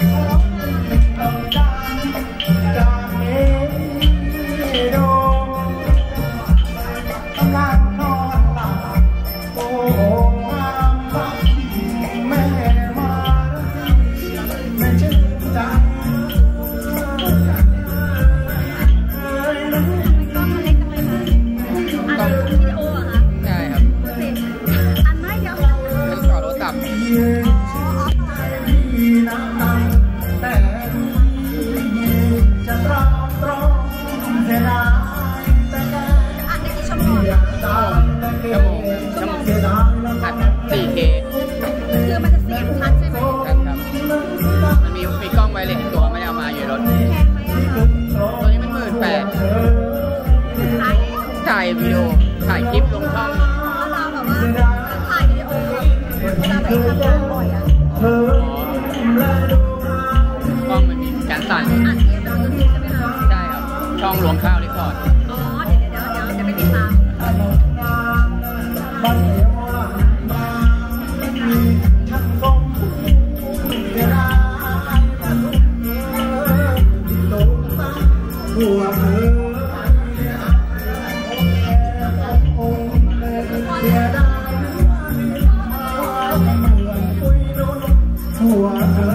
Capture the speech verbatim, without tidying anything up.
ถ่ายวิดีโอถ่ายคลิปลงช่องเราแบบว่าถ่ายวิดีโอเวลาไปทำงานบ่อยอ่ะกล้องมันมีการสั่นอัดเทปเราจะดูใช่ไหมคะใช่ครับช่องรวงข้าวรีสอร์ทอ๋อเดี๋ยวเดี๋ยวเดี๋ยวจะไปติดตามหัวเธอหัวเธอ